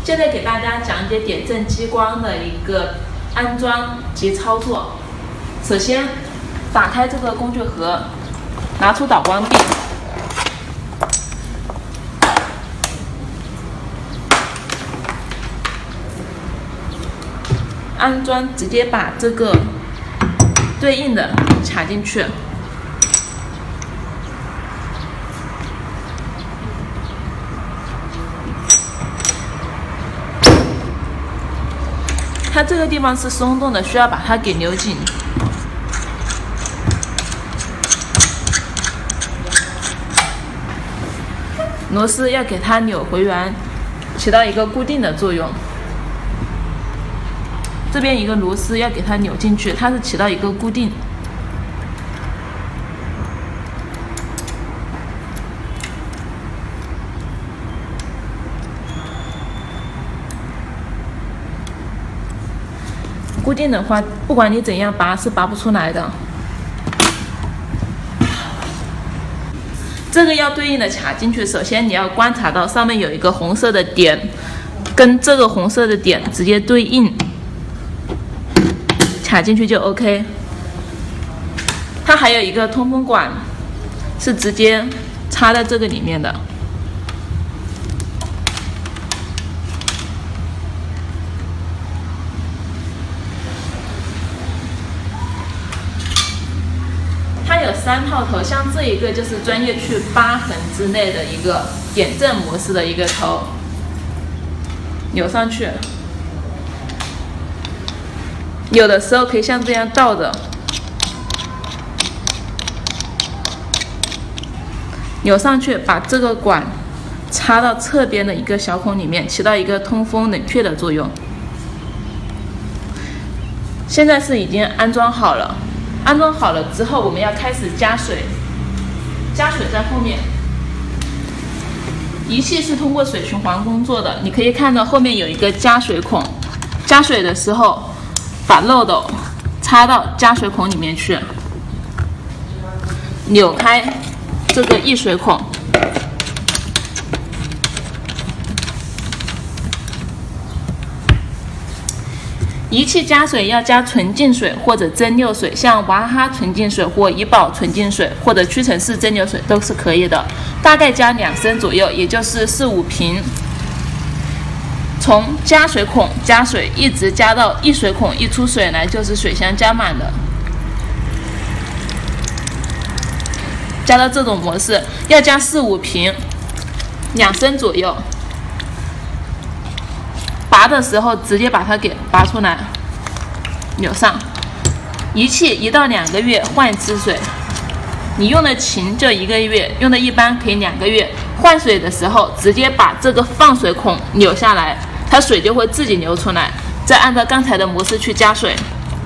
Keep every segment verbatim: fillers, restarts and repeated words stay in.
现在给大家讲解点阵激光的一个安装及操作。首先，打开这个工具盒，拿出导光臂，安装直接把这个对应的卡进去。 它这个地方是松动的，需要把它给扭紧。螺丝要给它扭回原，起到一个固定的作用。这边一个螺丝要给它扭进去，它是起到一个固定。 固定的话，不管你怎样拔，是拔不出来的。这个要对应的卡进去，首先你要观察到上面有一个红色的点，跟这个红色的点直接对应，卡进去就 OK。它还有一个通风管，是直接插在这个里面的。 它有三套头，像这一个就是专业去疤痕之类的一个点阵模式的一个头，扭上去。有的时候可以像这样倒着，扭上去，把这个管插到侧边的一个小孔里面，起到一个通风冷却的作用。现在是已经安装好了。 安装好了之后，我们要开始加水，加水在后面。仪器是通过水循环工作的，你可以看到后面有一个加水孔。加水的时候，把漏斗插到加水孔里面去，扭开这个溢水孔。 仪器加水要加纯净水或者蒸馏水，像娃哈哈纯净水或怡宝纯净水或者屈臣氏蒸馏水都是可以的。大概加两升左右，也就是四五瓶。从加水孔加水，一直加到溢水孔溢出水来，就是水箱加满的。加到这种模式要加四五瓶，两升左右。 拔的时候直接把它给拔出来，扭上。仪器一到两个月换一次水，你用的勤就一个月，用的一般可以两个月。换水的时候直接把这个放水孔扭下来，它水就会自己流出来。再按照刚才的模式去加水。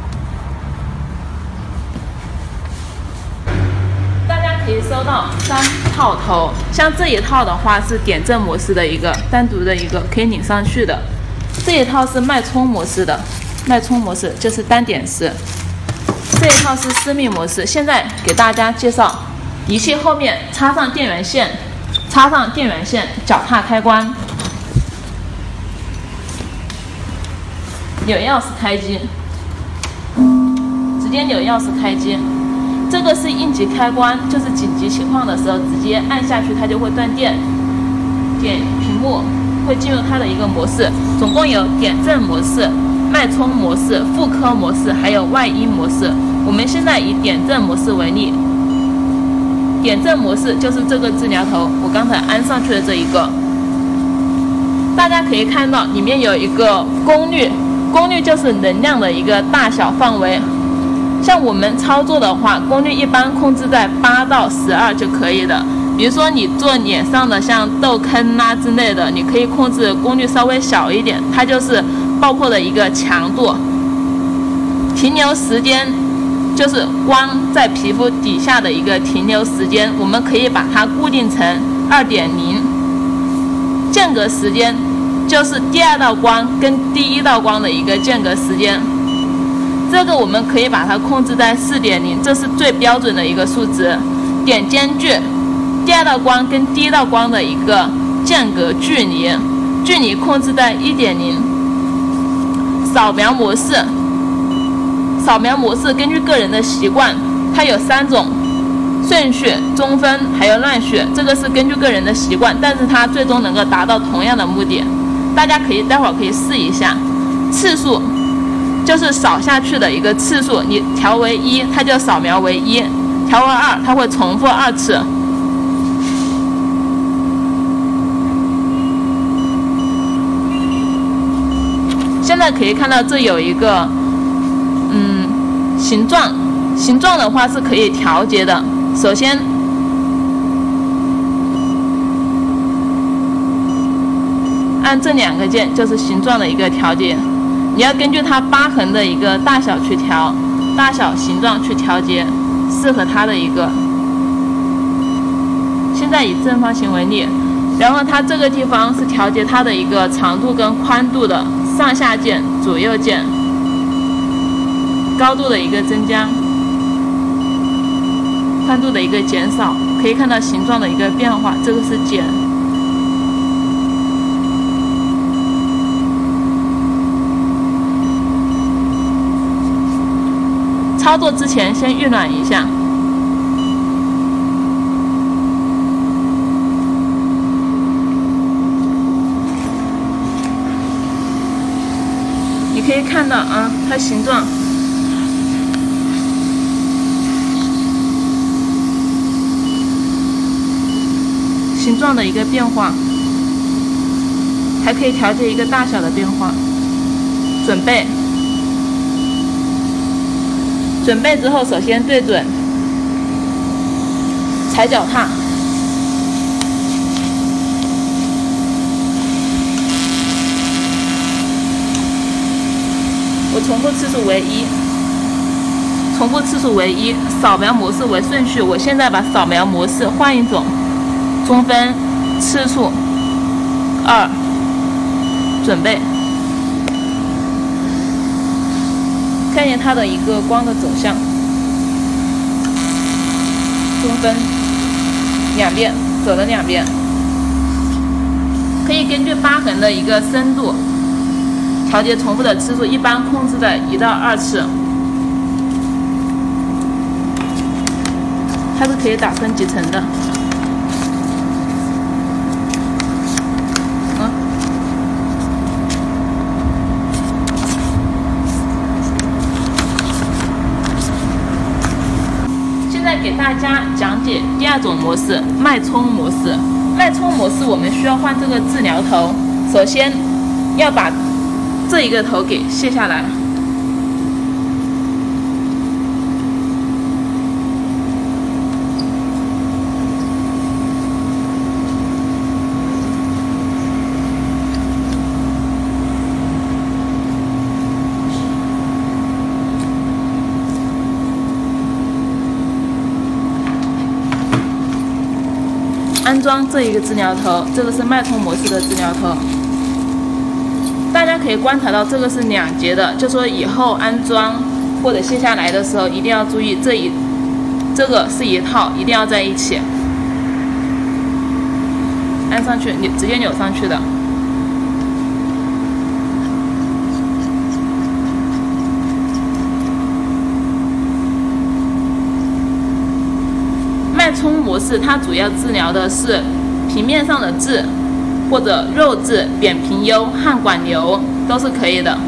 大家可以收到三套头，像这一套的话是点阵模式的一个单独的一个可以拧上去的。 这一套是脉冲模式的，脉冲模式就是单点式。这一套是私密模式。现在给大家介绍，仪器后面插上电源线，插上电源线，脚踏开关，扭钥匙开机，直接扭钥匙开机。这个是应急开关，就是紧急情况的时候直接按下去，它就会断电。点屏幕。 会进入它的一个模式，总共有点阵模式、脉冲模式、妇科模式，还有外阴模式。我们现在以点阵模式为例，点阵模式就是这个治疗头，我刚才安上去的这一个。大家可以看到里面有一个功率，功率就是能量的一个大小范围。像我们操作的话，功率一般控制在八到十二就可以的。 比如说你做脸上的像痘坑啦、啊、之类的，你可以控制功率稍微小一点，它就是爆破的一个强度。停留时间就是光在皮肤底下的一个停留时间，我们可以把它固定成 二点零。间隔时间就是第二道光跟第一道光的一个间隔时间，这个我们可以把它控制在 四点零， 这是最标准的一个数值。点间距。第二道光跟第一道光的一个间隔距离， 距离控制在 一点零。扫描模式，扫描模式根据个人的习惯，它有三种：顺序、中分还有乱序。这个是根据个人的习惯，但是它最终能够达到同样的目的。大家可以待会儿可以试一下。次数就是扫下去的一个次数，你调为一，它就扫描为一；调为二，它会重复二次。现在可以看到这有一个，嗯，形状，形状的话是可以调节的。首先，按这两个键就是形状的一个调节，你要根据它疤痕的一个大小去调，大小、形状去调节，适合它的一个。现在以正方形为例，然后它这个地方是调节它的一个长度跟宽度的。上下键、左右键，高度的一个增加，宽度的一个减少，可以看到形状的一个变化。这个是减。操作之前先预暖一下。你可以看到啊，它形状，形状的一个变化，还可以调节一个大小的变化。准备，准备之后，首先对准踩脚踏。我重复次数为一，重复次数为一，扫描模式为顺序。我现在把扫描模式换一种，中分，次数二，准备。看见它的一个光的走向，中分，两遍，走了两遍。可以根据疤痕的一个深度。调节重复的次数，一般控制在一到二次。它是可以打分几层的。嗯。现在给大家讲解第二种模式——脉冲模式。脉冲模式我们需要换这个治疗头，首先要把这一个头给卸下来，安装这一个治疗头，这个是脉冲模式的治疗头。大家可以观察到，这个是两节的，就说以后安装或者卸下来的时候，一定要注意这一这个是一套，一定要在一起安上去，扭直接扭上去的。脉冲模式它主要治疗的是平面上的痣。或者肉痣、扁平疣、汗管瘤都是可以的。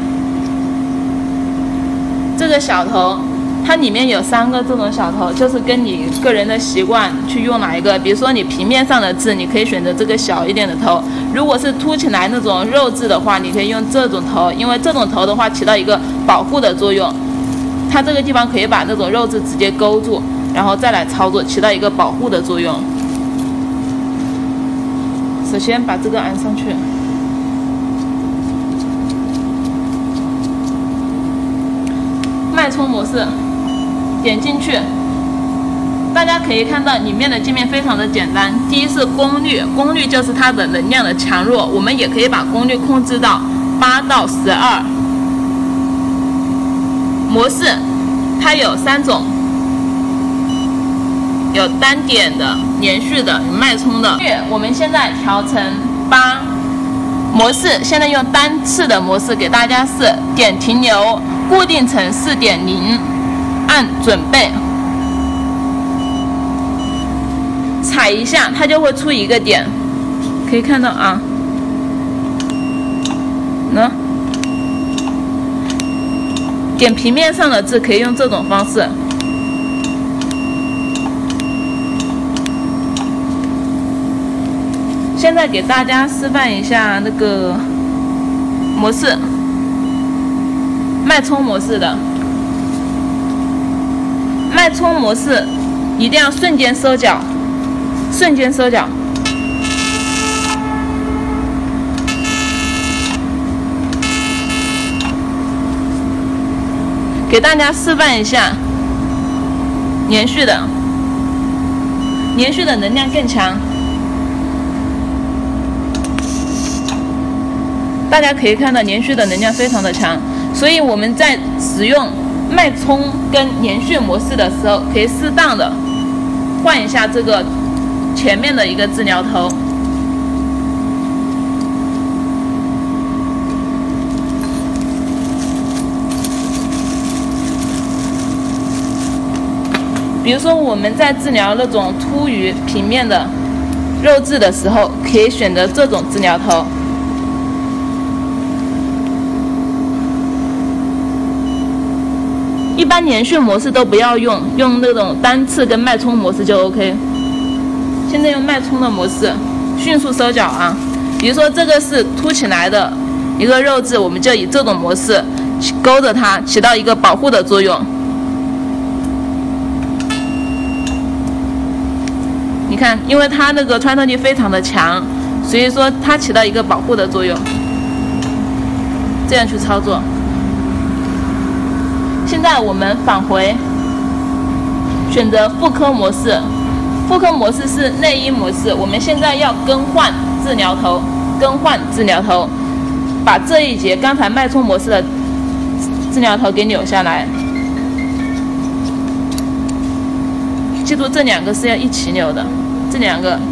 这个小头，它里面有三个这种小头，就是跟你个人的习惯去用哪一个。比如说你平面上的痣，你可以选择这个小一点的头；如果是凸起来那种肉痣的话，你可以用这种头，因为这种头的话起到一个保护的作用。它这个地方可以把那种肉痣直接勾住，然后再来操作，起到一个保护的作用。首先把这个安上去，脉冲模式，点进去，大家可以看到里面的界面非常的简单。第一是功率，功率就是它的能量的强弱，我们也可以把功率控制到八到十二。模式它有三种。有单点的、连续的、有脉冲的。我们现在调成八， 模式现在用单次的模式给大家试，点停留，固定成 四点零， 按准备，踩一下它就会出一个点，可以看到啊，呢，点平面上的字可以用这种方式。现在给大家示范一下那个模式，脉冲模式的。脉冲模式一定要瞬间收脚，瞬间收脚。给大家示范一下连续的，连续的能量更强。大家可以看到连续的能量非常的强，所以我们在使用脉冲跟连续模式的时候，可以适当的换一下这个前面的一个治疗头。比如说我们在治疗那种突于平面的肉质的时候，可以选择这种治疗头。一般连续模式都不要用，用那种单次跟脉冲模式就 OK。现在用脉冲的模式，迅速收脚啊。比如说这个是凸起来的一个肉质，我们就以这种模式勾着它，起到一个保护的作用。你看，因为它那个穿透力非常的强，所以说它起到一个保护的作用。这样去操作。现在我们返回，选择妇科模式。妇科模式是内衣模式，我们现在要更换治疗头，更换治疗头，把这一节刚才脉冲模式的治疗头给扭下来。记住这两个是要一起扭的，这两个。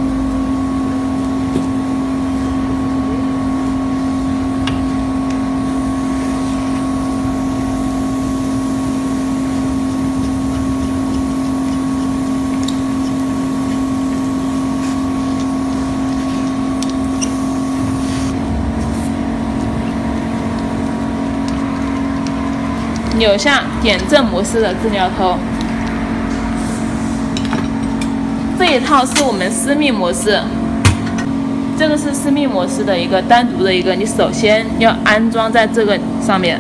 扭下点阵模式的治疗头，这一套是我们私密模式，这个是私密模式的一个单独的一个，你首先要安装在这个上面。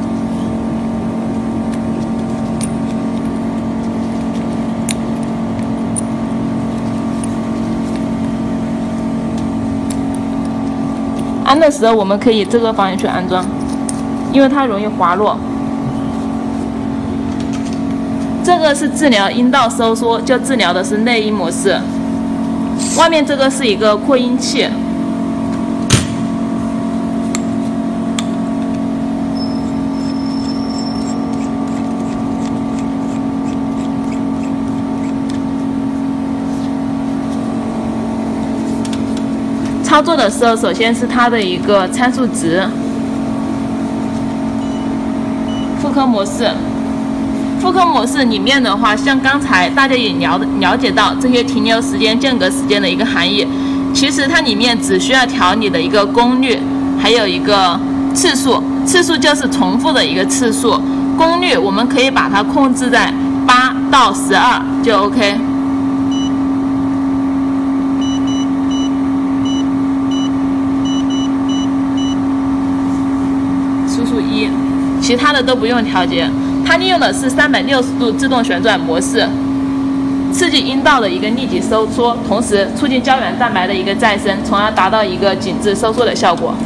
安的时候我们可以这个方向去安装，因为它容易滑落。这个是治疗阴道收缩，就治疗的是内阴模式。外面这个是一个扩音器，操作的时候，首先是它的一个参数值。妇科模式。妇科模式里面的话，像刚才大家也了了解到这些停留时间、间隔时间的一个含义。其实它里面只需要调你的一个功率，还有一个次数，次数就是重复的一个次数。功率我们可以把它控制在八到十二就 OK。输出一，其他的都不用调节。它利用的是三百六十度自动旋转模式，刺激阴道的一个立即收缩，同时促进胶原蛋白的一个再生，从而达到一个紧致收缩的效果。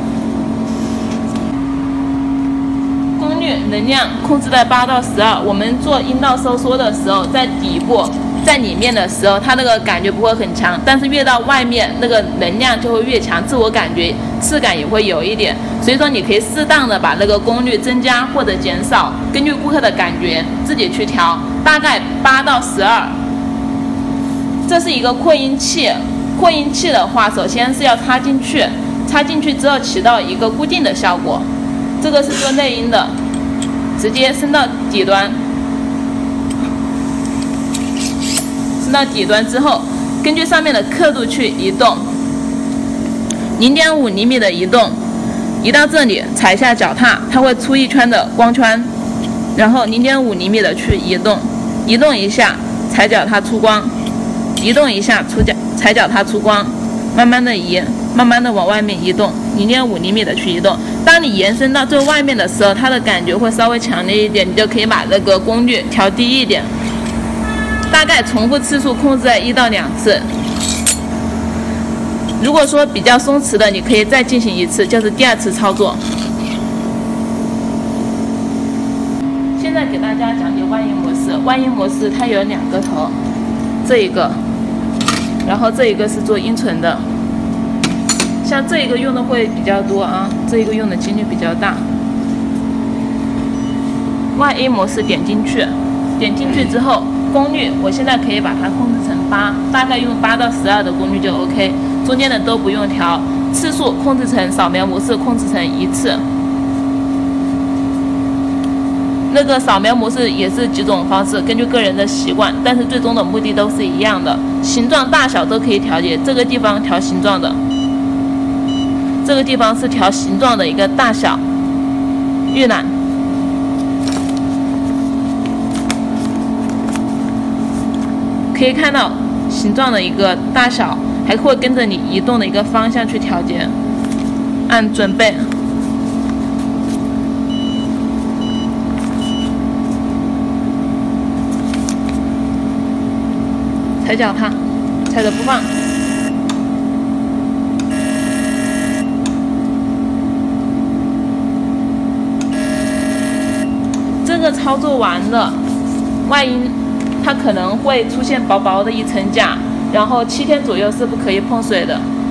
功率能量控制在八到十二。我们做阴道收缩的时候，在底部、在里面的时候，它那个感觉不会很强，但是越到外面，那个能量就会越强，自我感觉刺感也会有一点。所以说，你可以适当的把那个功率增加或者减少，根据顾客的感觉自己去调，大概八到十二。这是一个扩音器，扩音器的话，首先是要插进去，插插进去之后起到一个固定的效果。这个是做内阴的，直接升到底端，升到底端之后，根据上面的刻度去移动， 零点五厘米的移动，移到这里踩下脚踏，它会出一圈的光圈，然后 零点五厘米的去移动，移动一下踩脚踏出光，移动一下出脚踩脚踏出光，慢慢的移，慢慢的往外面移动， 零点五厘米的去移动。当你延伸到最外面的时候，它的感觉会稍微强烈一点，你就可以把这个功率调低一点，大概重复次数控制在一到两次。如果说比较松弛的，你可以再进行一次，就是第二次操作。现在给大家讲解万音模式。万音模式它有两个头，这一个，然后这一个是做阴唇的。像这一个用的会比较多啊，这一个用的几率比较大。万音模式点进去，点进去之后，功率我现在可以把它控制成八，大概用八到十二的功率就 OK。 中间的都不用调，次数控制成扫描模式，控制成一次。那个扫描模式也是几种方式，根据个人的习惯，但是最终的目的都是一样的，形状大小都可以调节。这个地方调形状的，这个地方是调形状的一个大小预览。可以看到形状的一个大小。 还会跟着你移动的一个方向去调节，按准备，踩脚踏，踩着不放。这个操作完了，外阴它可能会出现薄薄的一层甲。 然后七天左右是不可以碰水的。